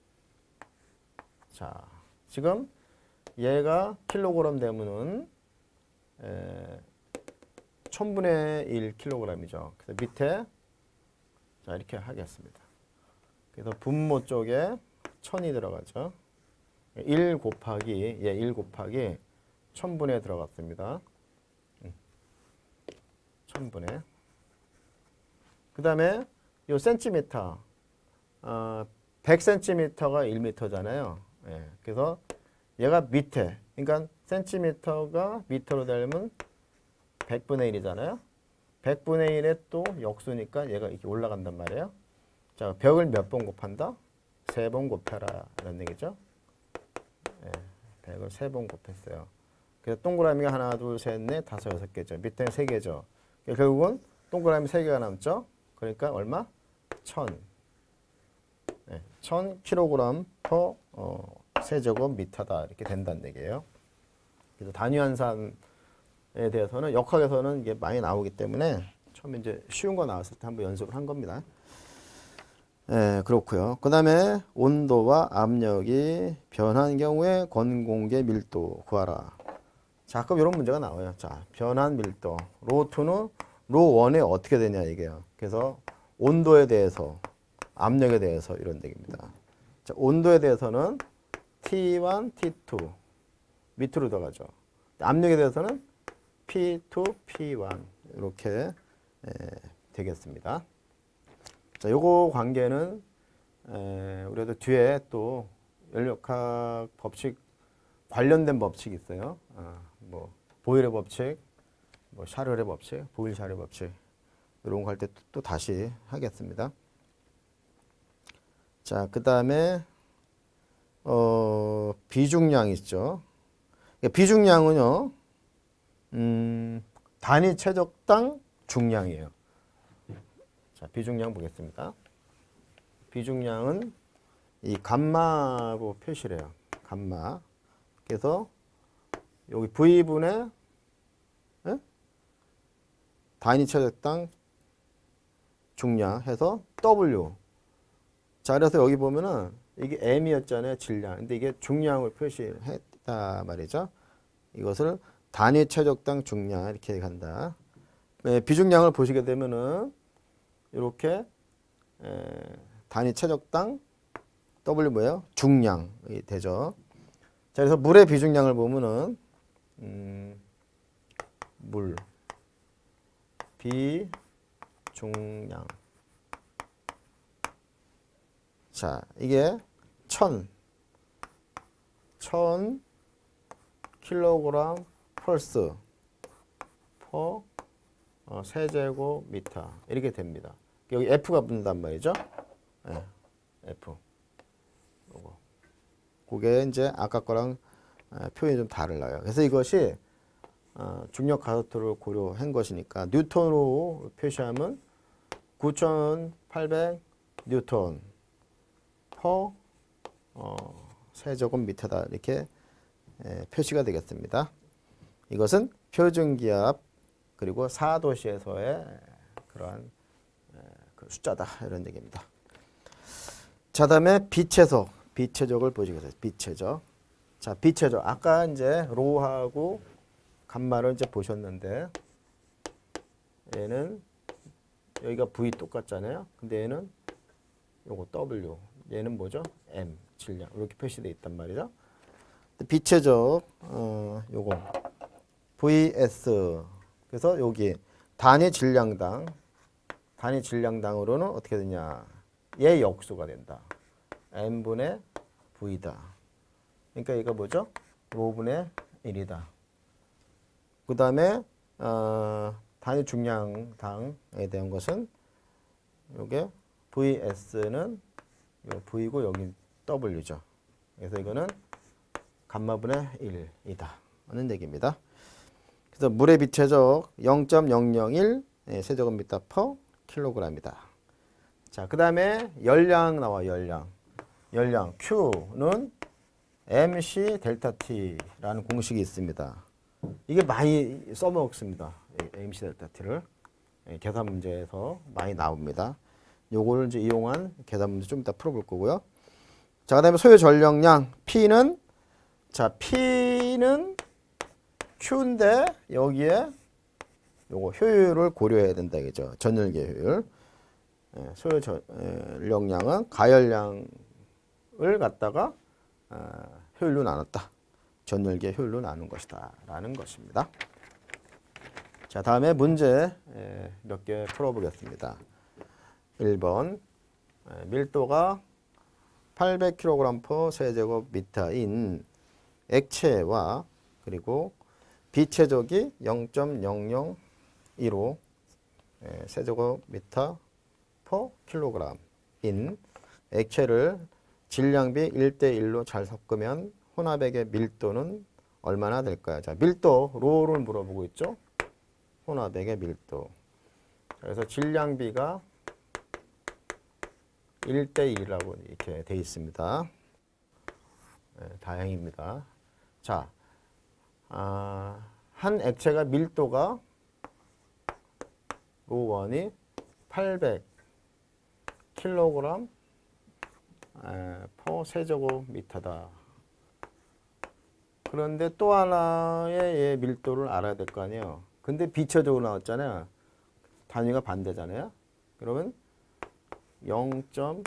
자, 지금 얘가 킬로그램 되면은 에, 천분의 일 킬로그램이죠. 그래서 밑에 자 이렇게 하겠습니다. 그래서 분모 쪽에 천이 들어가죠. 일 곱하기 예, 일 곱하기 천분에 들어갔습니다. 천분에. 그 다음에 요 센티미터 어, 백 센티미터가 일 미터잖아요. 예, 그래서 얘가 밑에 그러니까 센티미터가 미터로 되면 백분의 일이잖아요. 백분의 일에 또 역수니까 얘가 이렇게 올라간단 말이에요. 자, 벽을 몇 번 곱한다? 세 번 곱해라 라는 얘기죠. 예, 백을 세 번 곱했어요. 그래서 동그라미가 하나, 둘, 셋, 넷, 다섯, 여섯 개죠. 밑에는 세 개죠. 결국은 동그라미 세 개가 남죠. 그러니까 얼마? 천. 네, 천 킬로그램 퍼 어, 세제곱 미터다 이렇게 된다는 얘기예요. 그래서 단위 환산에 대해서는 역학에서는 이게 많이 나오기 때문에 처음에 이제 쉬운 거 나왔을 때 한번 연습을 한 겁니다. 네, 그렇고요. 그 다음에 온도와 압력이 변한 경우에 건공계 밀도 구하라. 자, 가끔 이런 문제가 나와요. 자, 변한 밀도. 로이는 로일에 어떻게 되냐 이게요. 그래서 온도에 대해서, 압력에 대해서 이런 얘기입니다. 자, 온도에 대해서는 티 원, 티 투 밑으로 들어가죠. 압력에 대해서는 피 투, 피 원 이렇게 에, 되겠습니다. 자, 요거 관계는 에, 우리도 뒤에 또 연력학 법칙 관련된 법칙이 있어요. 아, 뭐 보일의 법칙, 뭐 샤를의 법칙, 보일 샤를 법칙 이런 거 할 때 또 다시 하겠습니다. 자, 그 다음에 어, 비중량 있죠. 비중량은요, 음, 단위 최적당 중량이에요. 자, 비중량 보겠습니다. 비중량은 이 감마로 표시를 해요. 감마. 그래서 여기 V분의 예? 단위 최적당 중량 해서 W. 자, 그래서 여기 보면은 이게 M이었잖아요. 질량. 근데 이게 중량을 표시했다 말이죠. 이것을 단위 최적당 중량 이렇게 간다. 네, 비중량을 보시게 되면은 이렇게 에, 단위 최적당 W 뭐예요? 중량이 되죠. 자, 그래서 물의 비중량을 보면은 음, 물 비중량. 자, 이게 천, 천 킬로그램 펄스 퍼 어, 세제곱미터 이렇게 됩니다. 여기 F가 붙는단 말이죠. 네, F. 요거. 그게 이제 아까 거랑 어, 표현이 좀 달라요. 그래서 이것이 어, 중력 가속도를 고려한 것이니까 뉴턴으로 표시하면 구천팔백 뉴턴 퍼 어, 세제곱미터다 이렇게 에, 표시가 되겠습니다. 이것은 표준기압 그리고 사도시에서의 그러한 에, 그 숫자다 이런 얘기입니다. 자, 다음에 비체적, 비체적을 보시겠어요. 비체적. 자, 비체적. 아까 이제 로하고 감마를 이제 보셨는데 얘는 여기가 V 똑같잖아요. 근데 얘는 요거 W. 얘는 뭐죠? M 질량 이렇게 표시되어 있단 말이죠. 비체적 어, 요거 브이에스. 그래서 여기 단위 질량당 단위 질량당으로는 어떻게 되냐? 얘 역수가 된다. M분의 V다. 그러니까 이거 뭐죠? 오분의 일이다. 그 다음에 어, 단위 중량당에 대한 것은 요게 브이에스는 요 V고 여기 W죠. 그래서 이거는 감마분의 일이다 하는 얘기입니다. 그래서 물의 비체적 영 점 영영일 세제곱미터 퍼 킬로그램이다. 자, 그 다음에 열량 나와. 열량. 열량 Q는 엠씨 델타 T라는 공식이 있습니다. 이게 많이 써먹습니다. 엠씨 델타 T를 계산 문제에서 많이 나옵니다. 요거를 이제 이용한 계산 문제 좀 이따 풀어볼 거고요. 자, 그 다음에 소요 전력량 P는 자 P는 Q인데 여기에 요거 효율을 고려해야 된다 이거죠. 전열계 효율. 예, 소요 전력량은 가열량을 갖다가 아, 효율로 나눴다. 전열계 효율로 나눈 것이다 라는 것입니다. 자, 다음에 문제 몇 개 풀어보겠습니다. 일 번 밀도가 팔백 킬로그램 퍼 세제곱미터인 액체와 그리고 비체적이 영 점 영영일오 세제곱미터 퍼 킬로그램인 액체를 질량비 일 대 일로 잘 섞으면 혼합액의 밀도는 얼마나 될까요? 자, 밀도, 로를 물어보고 있죠? 혼합액의 밀도. 그래서 질량비가 일 대 일이라고 이렇게 되어 있습니다. 네, 다행입니다. 자, 아, 한 액체가 밀도가 로원이 팔백 킬로그램 퍼 세제곱미터다. 그런데 또 하나의 밀도를 알아야 될 거 아니에요. 근데 비체적으로 나왔잖아요. 단위가 반대잖아요. 그러면 영 점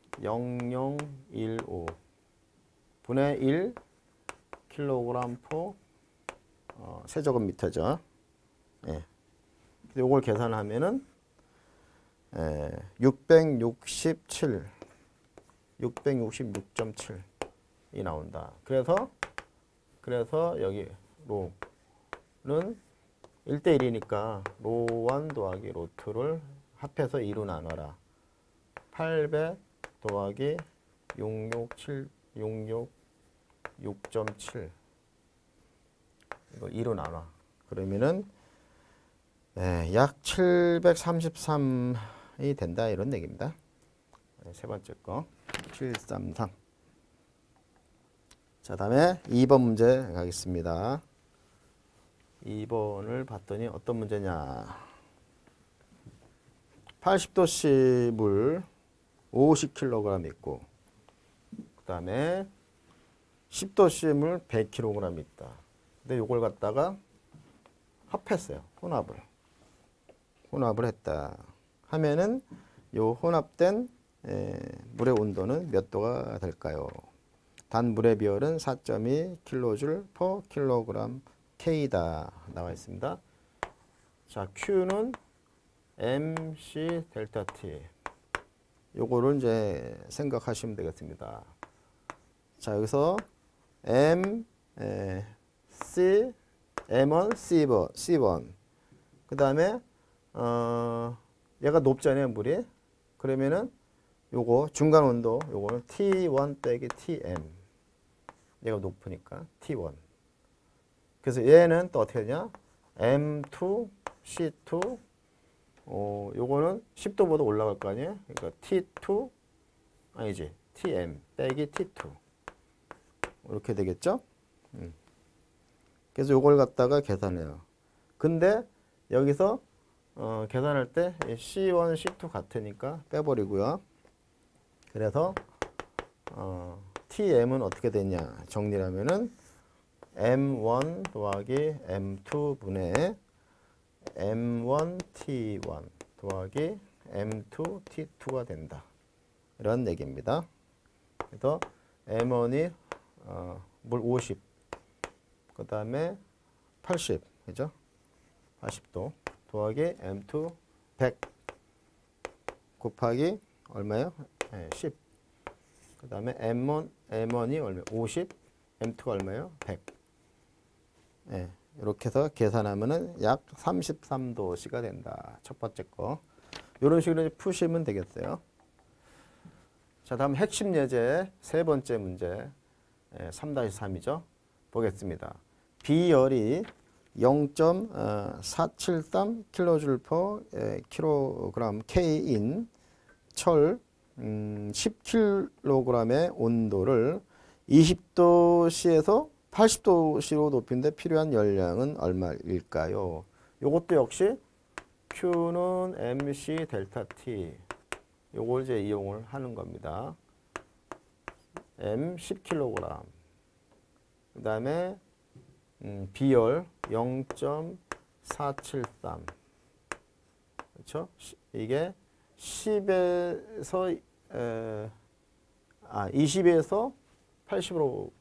영영일오 분의 일 킬로그램 퍼 어, 세제곱미터죠. 예. 요걸 계산하면은 예, 육백육십칠, 육백육십육 점 칠이 나온다. 그래서 그래서 여기 로는 일 대 일이니까 로 일 더하기 로 이를 합해서 이로 나눠라. 팔백 더하기 육백육십칠, 육백육십육 점 칠 이거 이로 나눠. 그러면은 네, 약 칠백삼십삼이 된다 이런 얘기입니다. 네, 세 번째 거 칠백삼십삼. 자, 다음에 이 번 문제 가겠습니다. 이 번을 봤더니 어떤 문제냐. 팔십 도씨 물 오십 킬로그램 있고 그 다음에 십 도씨 물 백 킬로그램 있다. 근데 요걸 갖다가 합했어요. 혼합을. 혼합을 했다. 하면은 요 혼합된 에, 물의 온도는 몇 도가 될까요? 단 물의 비율은 사 점 이 킬로줄 퍼 킬로그램 K다 나와 있습니다. 자, Q는 엠씨 델타 T. 요거를 이제 생각하시면 되겠습니다. 자, 여기서 M 에, C, 엠원, C번, C번. 그 다음에 어, 얘가 높잖아요, 물이. 그러면은 요거 중간 온도 요거는 티 원 빼기 티엠. 얘가 높으니까 티 원. 그래서 얘는 또 어떻게 되냐? 엠 투, 씨 투. 어, 요거는 십 도보다 올라갈 거 아니에요? 그러니까 티 투 아니지. 티엠 빼기 티 투. 이렇게 되겠죠? 음. 그래서 요걸 갖다가 계산해요. 근데 여기서 어, 계산할 때 씨 원, 씨 투 같으니까 빼버리고요. 그래서 어, 티엠은 어떻게 되냐 정리를 하면은 엠 원 더하기 엠 투 분의 엠 원 티 원 더하기 엠 투 티 투가 된다. 이런 얘기입니다. 그래서 엠 원이 어, 물 오십, 그 다음에 팔십, 그죠? 팔십 도 더하기 엠 투 백 곱하기 얼마요? 네, 십. 그 다음에 엠 원, 엠 원이 얼마? 오십, 엠 투가 얼마요? 백. 네, 이렇게 해서 계산하면은 약 삼십삼 도씨가 된다. 첫 번째 거. 이런 식으로 푸시면 되겠어요. 자, 다음 핵심 예제 세 번째 문제. 삼 다시 삼이죠. 보겠습니다. B열이 영 점 사칠삼 킬로줄 퍼 킬로그램 K인 철 음, 십 킬로그램의 온도를 이십 도씨에서 팔십 도씨로 높이는데 필요한 열량은 얼마일까요? 이것도 역시 Q는 엠씨 델타 T. 요걸 이제 이용을 하는 겁니다. M 십 킬로그램. 그 다음에 음, B열 영 점 사칠삼. 그렇죠? 이게 십에서 에, 아 이십에서 팔십으로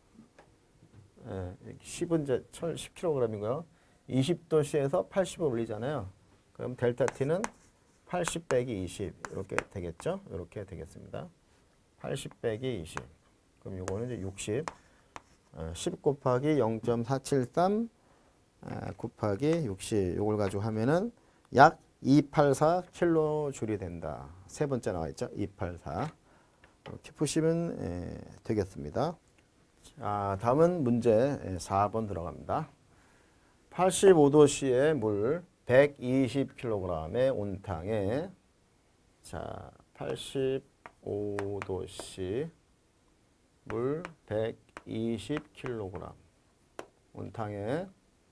에, 십은 이제 철 십 킬로그램이고요. 이십 도씨에서 팔십을 올리잖아요. 그럼 델타 T는 팔십 빼기 이십 이렇게 되겠죠? 이렇게 되겠습니다. 팔십 빼기 이십. 그럼 요거는 이제 육십. 어, 십 곱하기 영 점 사칠삼 아, 곱하기 육십. 요걸 가지고 하면은 약 이백팔십사 킬로줄이 된다. 세 번째 나와 있죠? 이백팔십사. 이렇게 푸시면 에, 되겠습니다. 자, 다음은 문제 사 번 들어갑니다. 팔십오 도씨의 물 백이십 킬로그램의 온탕에 자, 팔십오 도씨 물 백이십 킬로그램 온탕에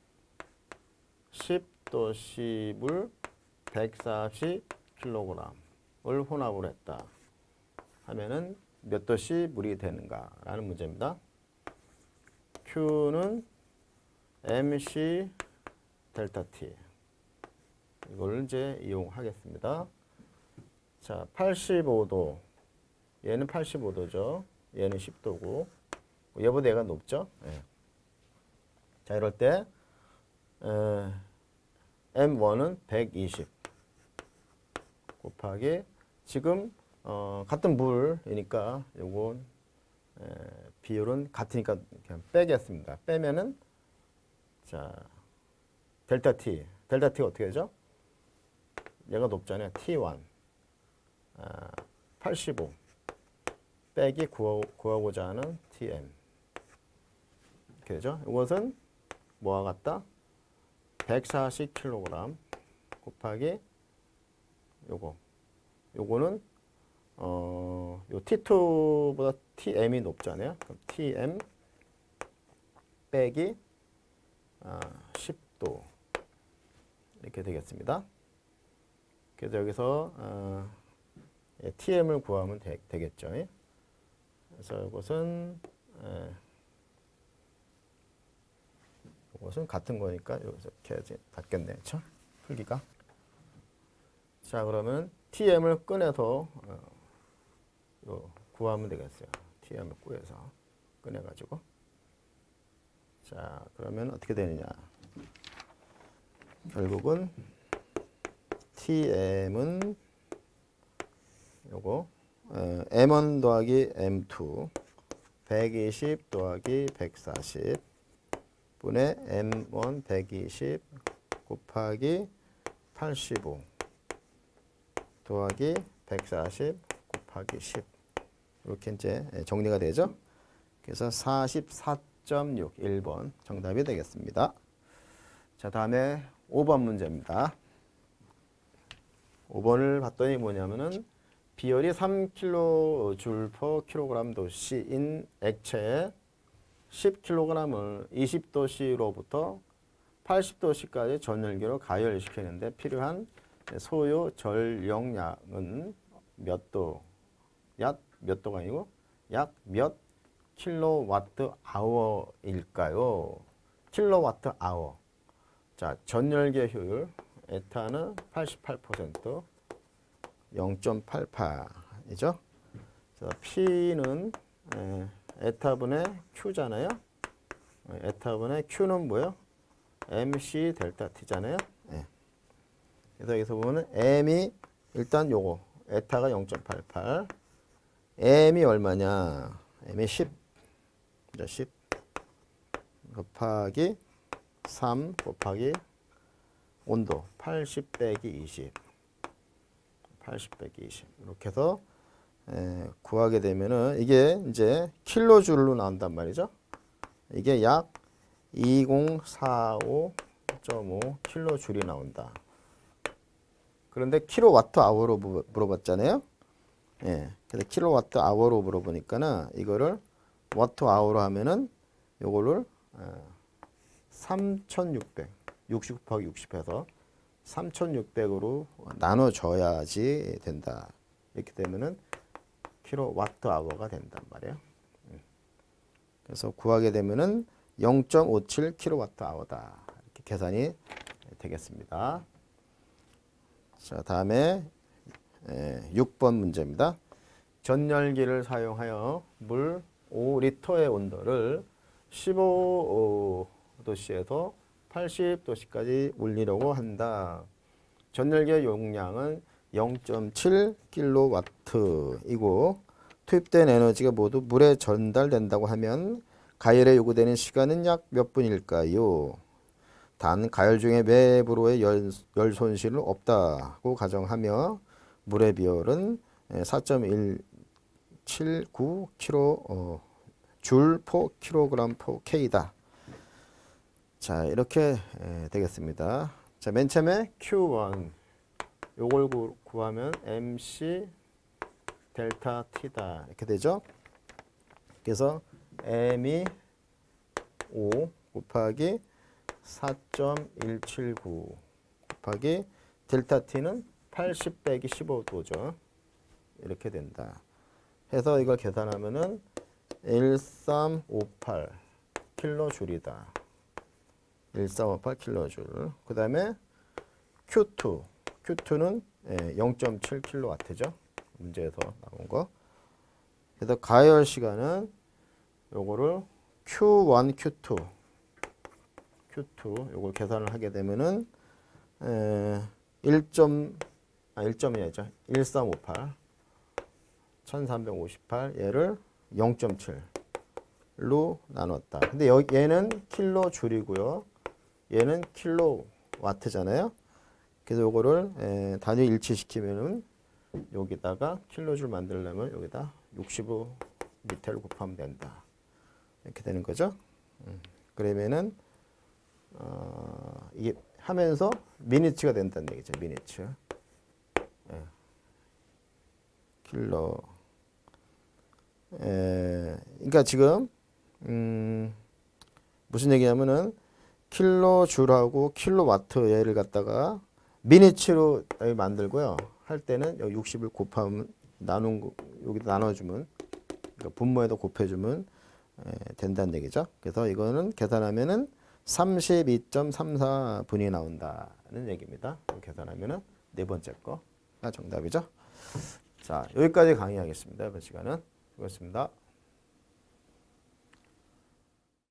십 도씨 물 백사십 킬로그램을 혼합을 했다 하면은 몇 도씨 물이 되는가 라는 문제입니다. Q는 엠씨 델타 T. 이걸 이제 이용하겠습니다. 자, 팔십오 도. 얘는 팔십오 도죠. 얘는 십 도고. 얘보다 얘가 높죠. 네. 자, 이럴 때 에, 엠 원은 백이십 곱하기 지금 어, 같은 물이니까 요건 에, 비율은 같으니까 그냥 빼겠습니다. 빼면은 자 델타 T. 델타 T가 어떻게 되죠? 얘가 높잖아요. 티 원. 아, 팔십오. 빼기 구하, 구하고자 하는 티엠. 이렇게 되죠. 이것은 뭐와 같다? 백사십 킬로그램 곱하기 요거. 요거는 어, 요 티 투보다 티엠이 높잖아요. 그럼 티엠 빼기 아, 십 도. 이렇게 되겠습니다. 그래서 여기서 어, 예, 티엠을 구하면 되, 되겠죠. 예? 그래서 이것은 예, 이것은 같은 거니까 이렇게 닿겠네요. 그렇죠? 풀기가. 자, 그러면 티엠을 꺼내서 어, 요, 구하면 되겠어요. 티엠을 구해서 꺼내가지고. 자, 그러면 어떻게 되느냐? 결국은 티엠은 요거 어, 엠 원 더하기 엠 투 백이십 더하기 백사십 분의 엠 원 백이십 곱하기 팔십오 더하기 백사십 곱하기 십 이렇게 이제 정리가 되죠. 그래서 사십사 점 육 일 번 정답이 되겠습니다. 자, 다음에 오 번 문제입니다. 오 번을 봤더니 뭐냐면은 비열이 삼 킬로줄 퍼 킬로그램 도씨인 액체에 십 킬로그램을 이십 도씨로부터 팔십 도씨까지 전열기로 가열시키는데 필요한 소요 전력량은 몇 도? 약 몇 도가 아니고 약 몇 킬로와트 아워일까요? 킬로와트 아워. 자, 전열기의 효율 에타는 팔십팔 퍼센트 영 점 팔팔이죠. 자, P는 에, 에타분의 Q잖아요. 에타분의 Q는 뭐예요? 엠씨 델타 T잖아요. 예. 그래서 여기서 보면은 M이 일단 요거 에타가 영 점 팔팔, M이 얼마냐? M이 십, 십 곱하기 삼 곱하기 온도 팔십 빼기 이십, 팔십 빼기 이십 이렇게 해서 에, 구하게 되면은 이게 이제 킬로줄로 나온단 말이죠. 이게 약 이천사십오 점 오 킬로줄이 나온다. 그런데 킬로와트 아워로 물어봤잖아요. 예. 그래서 킬로와트 아워로 물어보니까는 이거를 와트 아워로 하면은 요거를 어, 삼천육백, 육십 곱하기 육십 해서 삼천육백으로 나눠줘야지 된다. 이렇게 되면은 킬로와트 아워가 된단 말이에요. 그래서 구하게 되면은 영 점 오칠 킬로와트 아워다. 이렇게 계산이 되겠습니다. 자, 다음에 육 번 문제입니다. 전열기를 사용하여 물 오 리터의 온도를 십오 도씨에서 팔십 도씨까지 올리려고 한다. 전열기의 용량은 영 점 칠 킬로와트이고 투입된 에너지가 모두 물에 전달된다고 하면 가열에 요구되는 시간은 약 몇 분일까요? 단 가열 중에 외부로의 열, 열 손실은 없다고 가정하며 물의 비율은 사 점 일칠구 킬로 어, 줄 포 킬로그램 포 K다. 자, 이렇게 에, 되겠습니다. 자, 맨 처음에 큐 원 요걸 구, 구하면 엠씨 델타 T다. 이렇게 되죠. 그래서 M이 오 곱하기 사 점 일칠구 곱하기 델타 T는 팔십 빼기 십오 도죠. 이렇게 된다. 해서 이걸 계산하면은 일삼오팔 킬로줄이다. 일삼오팔 킬로줄. 그 다음에 큐 투. 큐 투는 영 점 칠 킬로와트죠. 문제에서 나온 거. 그래서 가열 시간은 요거를 큐 원, 큐 투. 큐 투 요걸 계산을 하게 되면은 에, 일 점 아 일 점이 아니죠. 일삼오팔 천삼백오십팔 얘를 영 점 칠로 나눴다. 근데 여기 얘는 킬로줄이고요. 얘는 킬로와트잖아요. 그래서 요거를 에, 단위 일치시키면은 여기다가 킬로줄 만들려면 여기다 육십오 밑에를 곱하면 된다. 이렇게 되는 거죠. 음, 그러면은 어, 이게 하면서 미니츠가 된다는 얘기죠. 미니츠. 예. 킬로. 에, 그러니까 지금 음, 무슨 얘기냐면은 킬로줄하고 킬로와트 얘를 갖다가 미니츠로 만들고요. 할 때는 여기 육십을 곱하면 나눈 거 여기다 나눠주면 그러니까 분모에도 곱해주면 에, 된다는 얘기죠. 그래서 이거는 계산하면은 삼십이 점 삼사 분이 나온다는 얘기입니다. 계산하면은 네 번째 거가 정답이죠. 자, 여기까지 강의하겠습니다. 이번 시간은 수고했습니다.